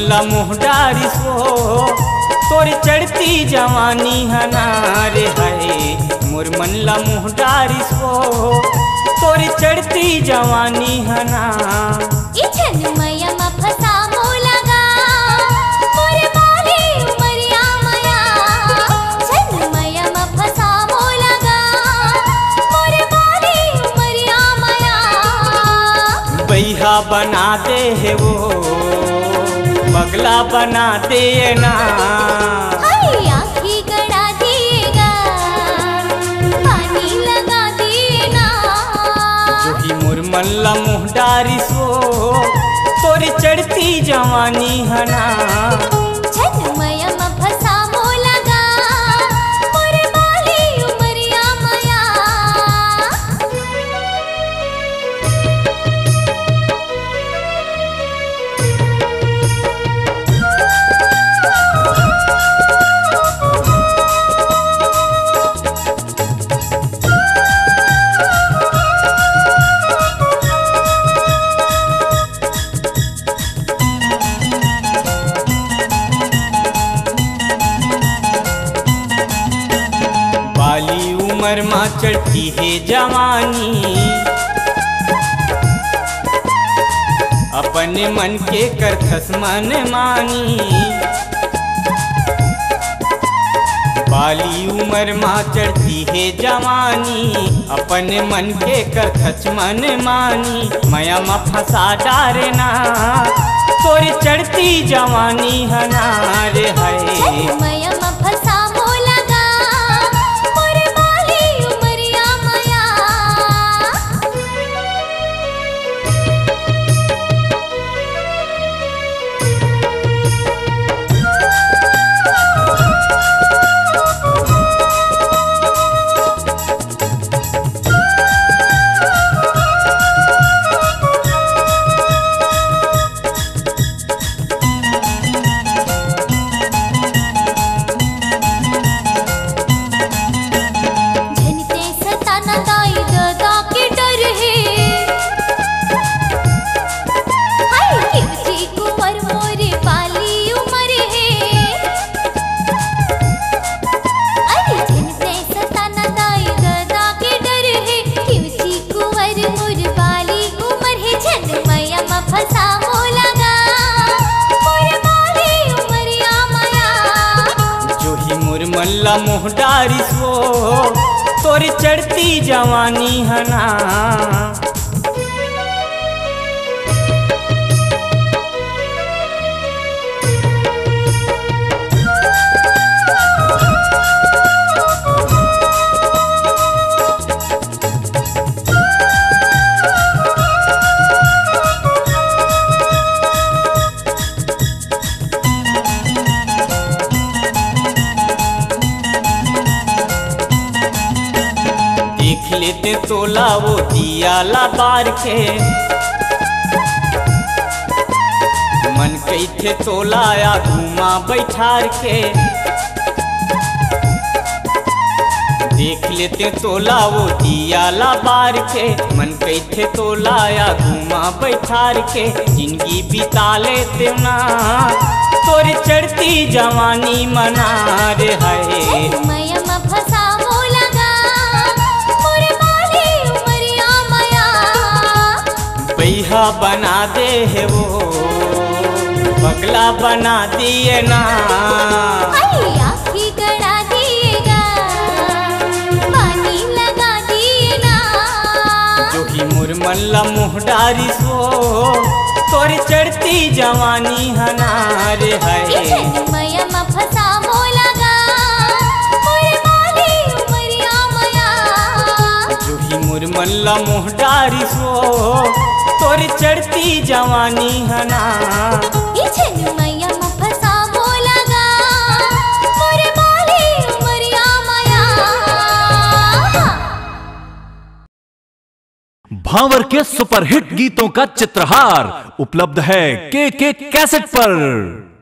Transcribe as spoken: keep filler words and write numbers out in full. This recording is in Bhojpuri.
ला मुहडारी सो तोर चढ़ती जवानी हनारे है। मोर मन ला मुहडारी सो तोर चढ़ती जवानी हना। बैहा बना दे है वो पगला बना दे ना। आँखी गड़ा देगा पानी लगा देना। जो ही मुरमन ला मुहडारी सो तोरी चढ़ती जवानी हना। उमर माँ चढ़ती है जवानी अपने मन के करथस मन मानी। बाली उमर माँ चढ़ती है जवानी अपने मन के करथस मन मानी। माया माँ फंसा डारे ना तोरी चढ़ती जवानी हनारे है। मुरमल्ला मुहडारी सो तोरी चढ़ती जवानी हना। लेते तोला वो दिया ला बार के मन कई थे तोला या घूमा बैठार के। देख लेते तोला वो दिया ला बार के मन कई थे तोला या घूमा बैठार के। जिंदगी बिता लेते ना तोरी चढ़ती जवानी मना रे है। बैहा बना दे है वो पगला बना दिए ना। आँखी गड़ा देगा पानी लगा दिए ना। जो ही मुरमन ला मुहडारी सो तोरी चढ़ती जवानी हनारे है। जो ही मुरमन ला मुहडारी सो तोरी चढ़ती जवानी हना। भावर के सुपरहिट गीतों का चित्रहार उपलब्ध है के के कैसेट पर।